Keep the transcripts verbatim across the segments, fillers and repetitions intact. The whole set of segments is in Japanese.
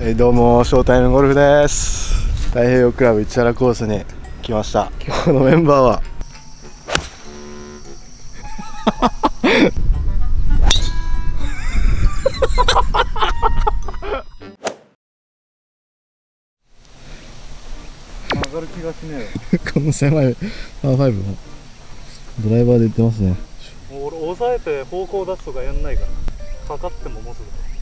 はい、どうも、ショータイムゴルフです。太平洋クラブ市原コースに来ました。今日のメンバーは上がる気がしねえよ。 この狭いパーファイブもドライバーで行ってますね。 俺押さえて方向出すとかやんないからかかってももうす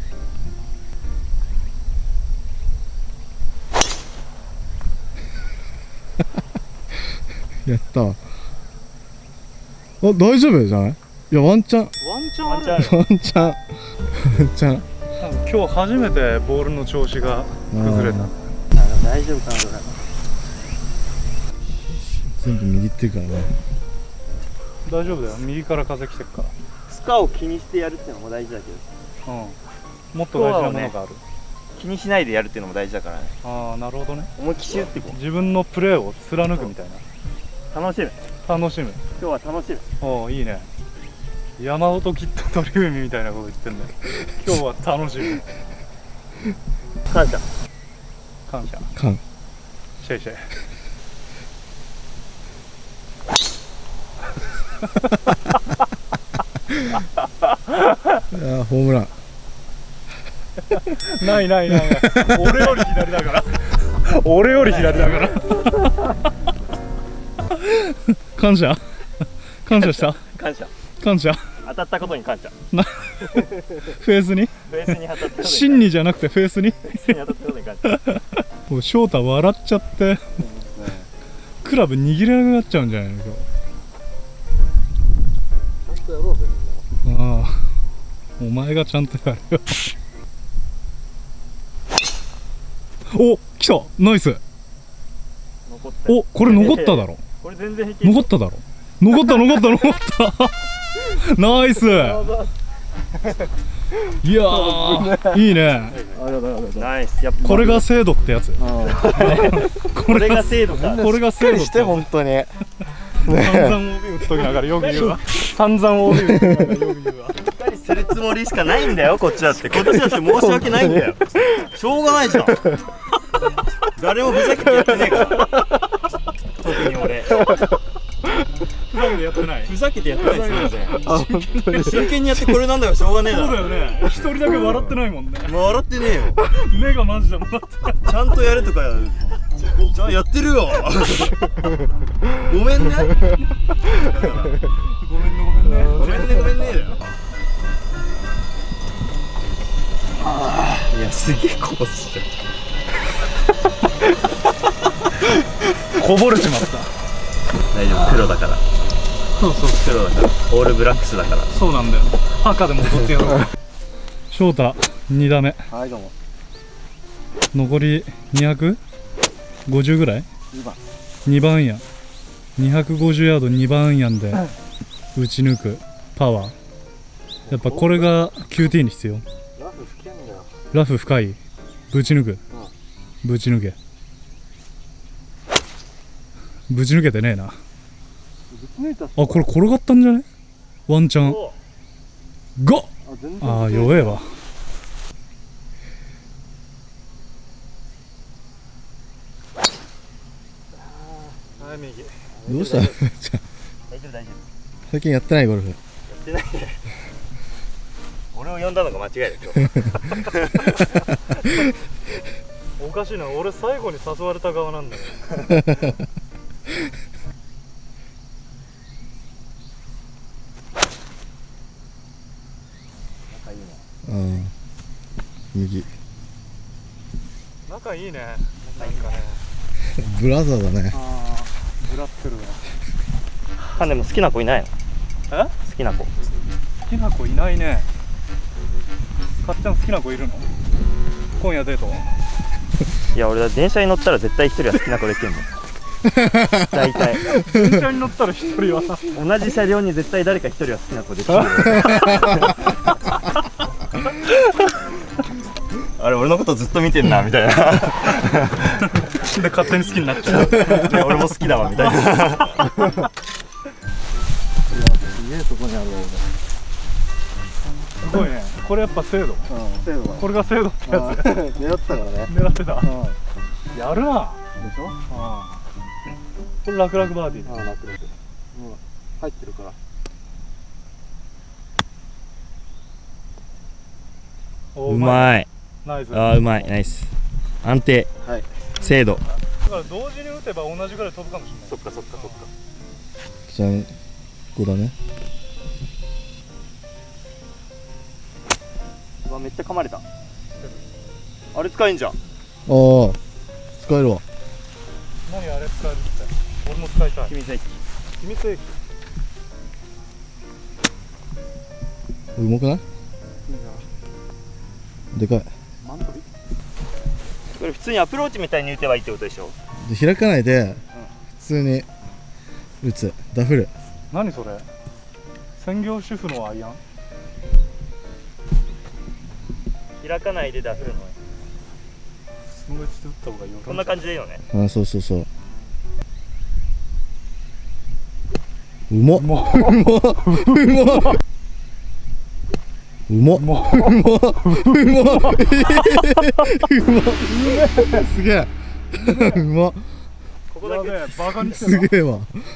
ぐやったわ。あ、大丈夫じゃない？いや、ワンチャンワンチャンある。 ワンチャンワンチャン今日初めてボールの調子が崩れた。 大丈夫かなこれ。 全部握ってるからね。 大丈夫だよ、右から風来てるから。 スコアを気にしてやるっていうのも大事だけど、 うん、もっと大事なものがある、ね、 気にしないでやるっていうのも大事だからね。 ああ、なるほどね。 思いっきり打っていこう。 自分のプレーを貫くみたいな。 楽しむ楽しむ今日は楽しむ。 おお、いいね。山本きっと鳥海みたいなこと言ってんだよ。今日は楽しむ感謝感謝感シェイシェイいや、ホームランないないないない俺より左だから俺より左だから感謝感謝した感謝感謝当たったことに感謝なフェースにフェースに当たったことに真にじゃなくてフェースにフェースに当たったことに感謝もう翔太笑っちゃってクラブ握れなくなっちゃうんじゃないの今日。 ちゃんとやろうぜみんな。 ああ、お前がちゃんとやるよお、来た、ナイス。 残った。 お、これ残っただろ。 これ全然平気。 残っただろ。残った残った残ったナイス。いやー、いいね。 ナイス。やっぱこれが精度ってやつ。 これが精度か。 これが精度って。 本当に散々 オービー 打っときながらよく言うわ。散々 オービー 打っときながらよく言うわ。 しっかりするつもりしかないんだよ、こっちだって。こっちだって申し訳ないんだよ。しょうがないじゃん。誰もふざけてやってねえから。特に俺。 ふざけてやってない。 ふざけてやってないですよ。真剣にやってこれなんだからしょうがねえだろ。 そうだよね。一人だけ笑ってないもんね。 笑ってねえよ。 目がマジで笑ってない。 ちゃんとやれとかじゃあやってるよ。ごめんね。ごめんねごめんねごめんねごめんねだよ。ああ、いやすげえこぼしちゃう。こぼれちまった。 大丈夫、黒だから。 そうそう、 黒だから。オールブラックスだから。 そうなんだよ。赤でも取ってやろう。翔太に打目。 はい、どうも。 残りにひゃくごじゅうぐらい。 にばんにばんやにひゃくごじゅうヤードにばんやんで打ち抜くパワー。やっぱこれが キューティー に必要。 ラフ深いんだよ。 ラフ深い。ぶち抜く、うん、ぶち抜け。ぶち抜けてねえな。あ、これ転がったんじゃね。ワンチャンがああ、弱えわ。はい、右。 どうした？ 大丈夫大丈夫。 最近やってないゴルフ。 やってないね。俺を呼んだのが間違いだ今日。 おかしいな、俺最後に誘われた側なんだよ。 仲いいね。 うん。右。 仲いいね。 仲いいかね。 ブラザーだね。 ああ、ブラってるわ。 カンでも好きな子いないの？ え？ 好きな子。 好きな子いないね。かっちゃん好きな子いるの？今夜デート？ いや、俺は電車に乗ったら絶対一人は好きな子できるの。大体。 電車に乗ったら一人は同じ車両に絶対誰か一人は好きな子できる。あれ、俺のことずっと見てんなみたいな。 で勝手に好きになっちゃう。 いや、俺も好きだわみたいな。いや、 すげえとこにあるわ。 すごいね。 これやっぱ精度。 うん精度だ。 これが精度ってやつ。 狙ってたからね。 狙ってた。 うんやるな。 でしょ。 これ楽々バーディー。 ああ楽々。もう入ってるから。 おうまい。 ナイス。 ああうまいナイス。安定。 はい。 精度。 だから同時に打てば同じぐらい飛ぶかもしれない。 そっかそっかそっか。 じゃあここだね。 うわめっちゃ噛まれた。あれ使えんじゃん。 ああ使えるわ。 何あれ使えるって。俺も使いたい。 秘密兵器。 秘密兵器。 うまくない？でかい。 マントビ。 これ普通にアプローチみたいに打てばいいってことでしょ。 で開かないで普通に打つ。ダフル。 何それ。専業主婦のアイアン。 開かないでダフるの。 そのうちで打った方がいいよ。 こんな感じでいいのね。 ああそうそうそう。うまっ。うまっ。うまっ。うまっ。うまっ。うまっ。うまっ。すげえ。うまっ。 ここだけバカにしてすげえわ。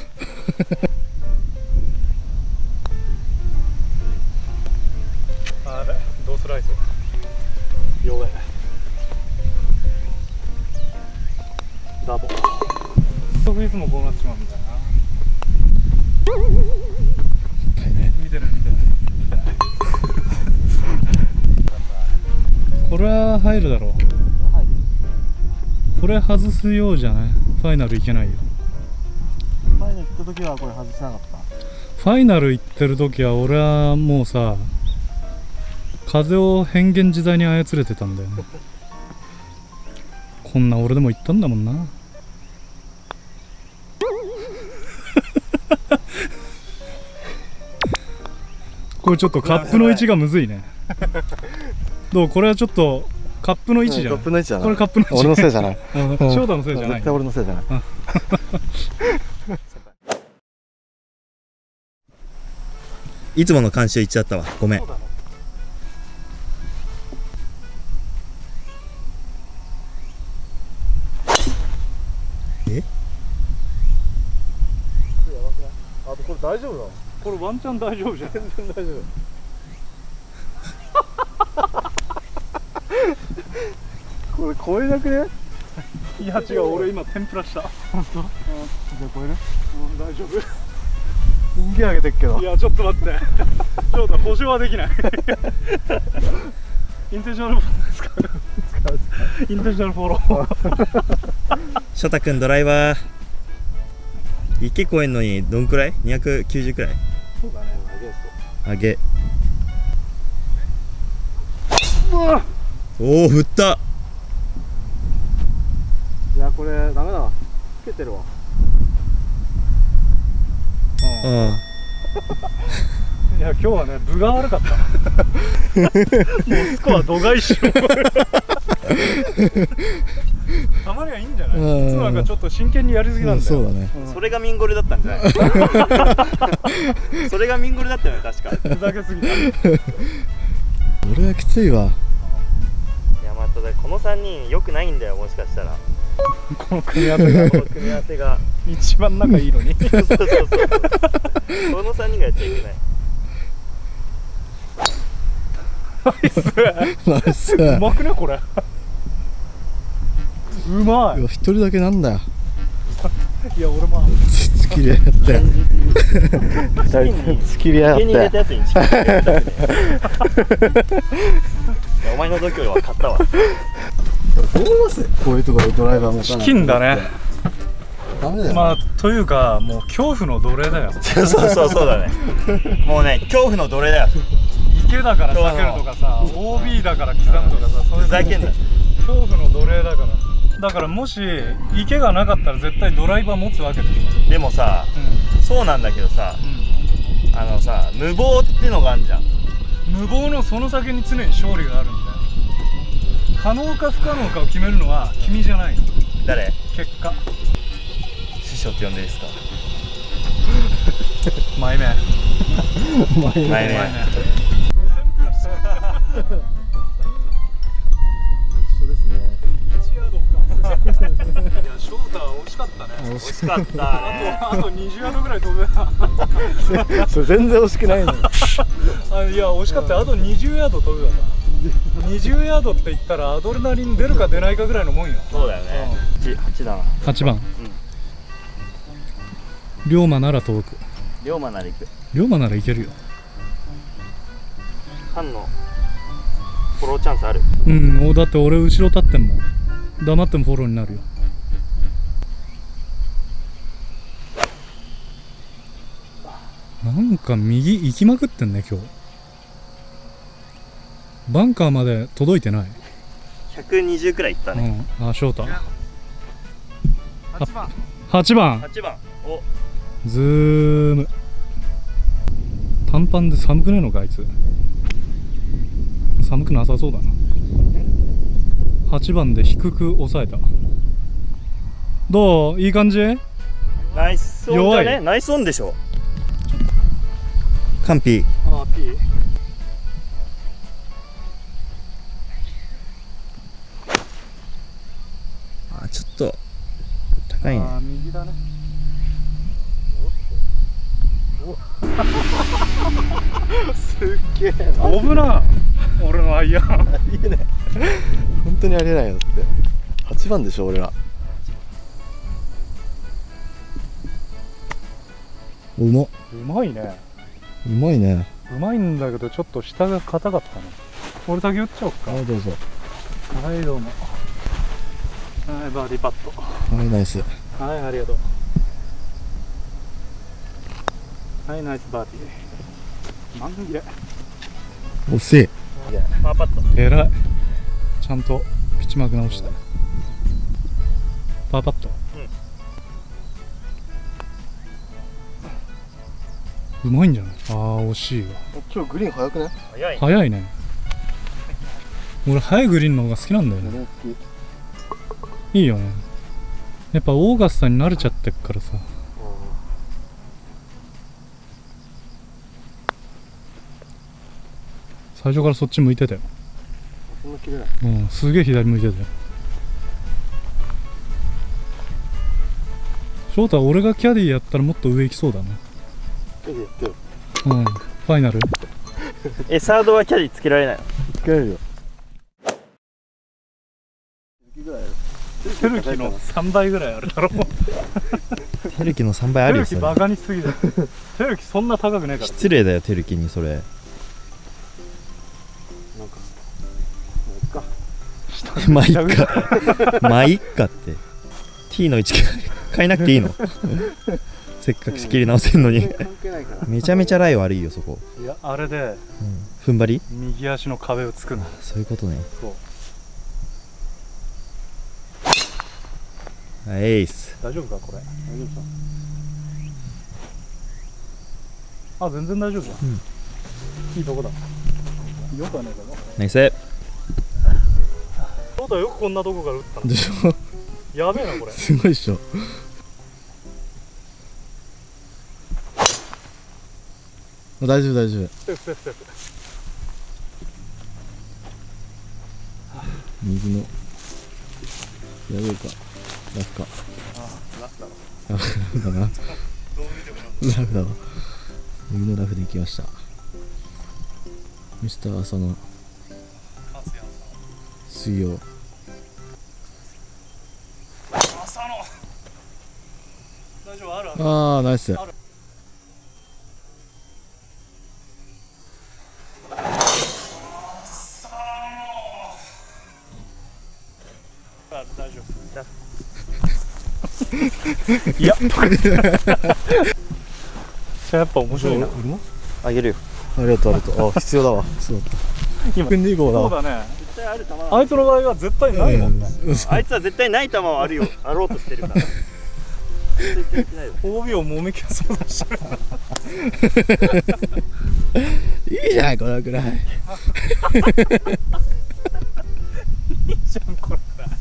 あれドースライス弱いダボそいつもこうなってしまうんだよな。見てない見てない見てないこれは入るだろう。これ外すようじゃない。ファイナルいけないよ。 ファイナル行った時はこれ外せなかった。 ファイナル行ってる時は俺はもうさ風を変幻自在に操れてたんだよねこんな俺でも言ったんだもんなこれちょっとカップの位置がむずいねどうこれはちょっとカップの位置じゃない、 カップの位置じゃない。 これカップの位置俺のせいじゃない。 翔太のせいじゃない。 絶対俺のせいじゃない。 いつもの監修言っちゃったわ。ごめん。え？ あとこれ大丈夫だ。 これワンチャン大丈夫じゃん。 全然大丈夫。これ超えなくね？ いや違う、俺今天ぷらした。 本当？うん。じゃあ超える？ うん、大丈夫。 人気上げてっけど。 いやちょっと待って。ちょっと保証はできない。インテンショナルフォローですか？インテンショナルフォロー。 翔太くんドライバー池越えんのにどんくらい？にひゃくきゅうじゅうくらい？ そうだね。 上げ。おお振った。 いやこれダメだわ。つけてるわ。 うん。 いや今日はね分が悪かった。もうスコア度外視。たまにはいいんじゃない？いつもなんかちょっと真剣にやりすぎなんだよ。 そうだね。 それがミンゴルだったんじゃない？それがミンゴルだったよね確か。 ふざけすぎた。 俺はきついわ。 いやまたこのさんにん良くないんだよもしかしたら。 この組み合わせがこの組み合わせが一番仲いいのに。 そうそうそうそう。このさんにんがやっちゃいけない。 ナイス。 ナイス。 うまくねこれ。うまい。 一人だけなんだよ。 いや俺も突きり合って。突きり合って。 芸人入れたやつに突きり合ったやつね。お前の度胸は勝ったわ。 どう思います？こういうところでドライバーもチキンだね。 ダメだよ。 まあというかもう恐怖の奴隷だよ。 そうそうそうだね。もうね恐怖の奴隷だよ。 池だから避けるとかさ、オービー だから刻むとかさ、そういうふざけんな。 恐怖の奴隷だから。だからもし池がなかったら絶対ドライバー持つわけでしょ。 でもさ、うん、そうなんだけどさ、うん、あのさ無謀ってのがあるじゃん。 無謀のその先に常に勝利があるんだよ。可能か不可能かを決めるのは君じゃないの。 誰？ 結果。 師匠って呼んでいいですか？ 前目。 前目。 前目。 緒ですね。 いちヤードか。いや、ショーター惜しかったね。 惜しかったね。 あとにじゅうヤードぐらい飛ぶな。 それ全然惜しくないのよ。 あ、いや、惜しかった。あとにじゅうヤード飛ぶよな。にじゅうヤードって言ったらアドレナリン出るか出ないかぐらいのもんよ。 そうだよね。はちだな。 はちばん。龍馬なら遠く。 龍馬なら行く。 龍馬ならいけるよ。 ハンのフォローチャンスある。 うん、もうだって俺後ろ立ってんもん。黙ってもフォローになるよ。なんか右行きまくってんね今日。バンカーまで届いてない。 ひゃくにじゅうくらいいったね。 うん、あ、ショータはちばん。 はちばん。 はちばん。お、 ズーム。短パンで寒くねえのかあいつ。寒くなさそうだな。はちばんで低く抑えた。どう？いい感じ？ ナイスオンだね。ナイスオンでしょ。カンピ。 ああ、ピー。 あ、ちょっと高いね。 ああ、右だね。 すっげえ。 飛ぶな。俺のアイアン。 いいね。本当にありえないよって。はちばんでしょ俺ら。うまっ。 うまいね。 うまいね。 うまいんだけどちょっと下が硬かったね。俺先打っちゃおうか。 はいどうぞ。 はいどうも。はいバーディーパット。 はいナイス。 はいありがとう。はいナイスバーディー。満切れ。 惜しい。 パーパット。 えらい。ちゃんとピッチマーク直した。パーパット。うまいんじゃない？ああ惜しいわ。 今日グリーン速くない？ 早い。 早いね。俺速いグリーンの方が好きなんだよね。 俺も好いいよね。やっぱオーガスタに慣れちゃってっからさ。最初からそっち向いてたよ。 そんな切れない。 うん、すげえ左向いてたよ。翔太、俺がキャディーやったらもっと上行きそうだね。 キャディーやってよ。 うん、ファイナル。 え、サードはキャディつけられないの？ つけられるよ。 テルキのさんばいぐらいあるだろ。 テルキのさんばいあるよ。 テルキバカにしすぎだよ。テルキそんな高くねえから。 失礼だよテルキにそれ。 なんかまあいっかまあいっかって T の位置変えなくていいの？せっかく仕切り直せんのにめちゃめちゃライ悪いよそこ。 いやあれで、 うん、踏ん張り右足の壁を作るの。 そういうことね。 そうエース。 大丈夫かこれ。大丈夫か。あ全然大丈夫だ、うん、いいとこだ。よくはねえかな。 ナイス。 そうだよくこんなとこから打ったの。 でしょ。 やべえなこれ。 すごいっしょ。大丈夫大丈夫。 ステップステップステップ。 右のやべえかラフか。 ああラフだろ。 ラフだな。ラフだわ。右のラフで行きました。ミスター浅野水曜。 浅野大丈夫？あるある。 ああナイス。 大丈夫。いややっぱ面白いな。 あげるよ。 ありがとうありがとう。あ必要だわ。そうだった。 今組んでいこうだわ。 そうだね。 絶対ある球。 あいつの場合は絶対ないもんね。 あいつは絶対ない球をあるよ、あろうとしてるから。 オービー をもめきゃそうだし。 いいじゃんこのくらい。 いいじゃんこれくらい。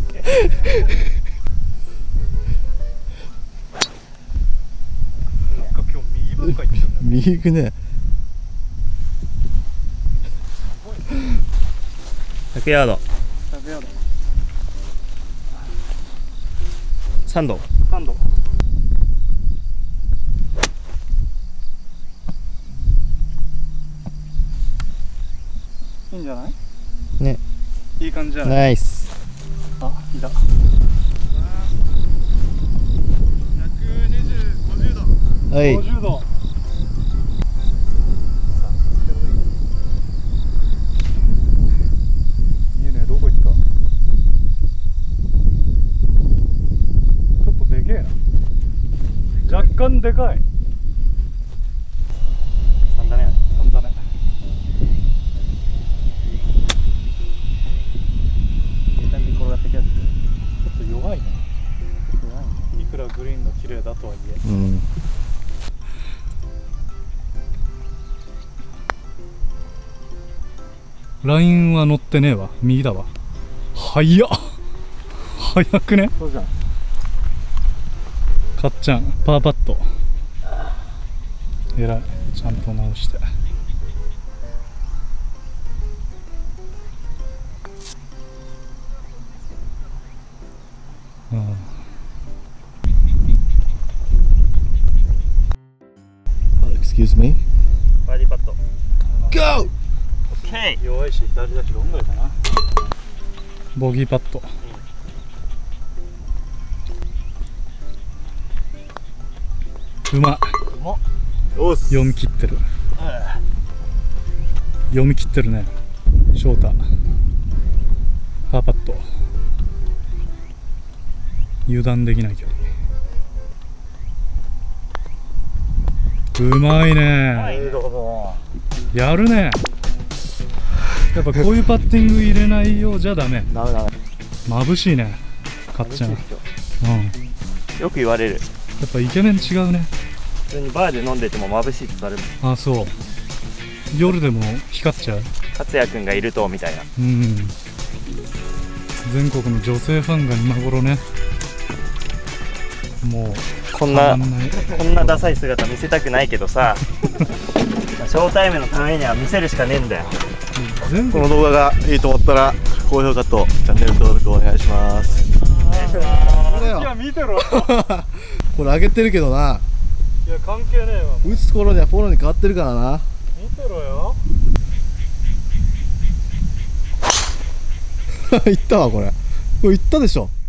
なんか今日右ばっか行ってるね。 右行くね。 ひゃくヤード。 ひゃくヤード。 さんど。 さんど。いいんじゃない？ ね。 いい感じじゃない？ ナイス。 あ、いた。 はい。 ごじゅうど。いいね、どこ行った？ちょっとでけえな。若干でかい。 さんだね。 さんだね。 いい感じに転がってきやすい。 ちょっと弱いね。いくらグリーンが綺麗だとはいえ。 うん。 ラインは乗ってねえわ。右だわ。早っ。早くね。 そうじゃん。 かっちゃん、パーパット。えらい。ちゃんと直して。うん。 Excuse me? バーディーパット。 Go! オッケー。 弱いし、左だし、ロングかな。ボギーパット。うまい。 おっす。 読み切ってる。読み切ってるね。翔太。パーパット。油断できない距離。うまいね。やるね。やっぱこういうパッティング入れないようじゃダメ。 ダメダメ。 眩しいね。かっちゃん。うん。やよく言われる。 っぱイケメン違うね。 普通にバーで飲んでても眩しいって言われるもん。 あ、そう。夜でも光っちゃう。 勝也くんがいるとみたいな。 うん。全国の女性ファンが今頃ね。もう。 こんなこんなダサい姿見せたくないけどさショータイムのためには見せるしかねえんだよ。 全この動画がいいと思ったら高評価とチャンネル登録お願いします。 いや見てろ。 これ上げてるけどな、 いや関係ねえわ。 打つ頃にはフォローに変わってるからな。 見てろよ。 いったわこれ。これいったでしょ。